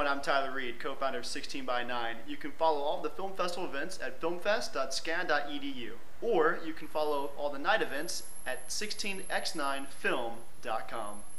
I'm Tyler Reid, co-founder of 16 by 9. You can follow all the film festival events at filmfest.scan.edu, or you can follow all the night events at 16x9film.com.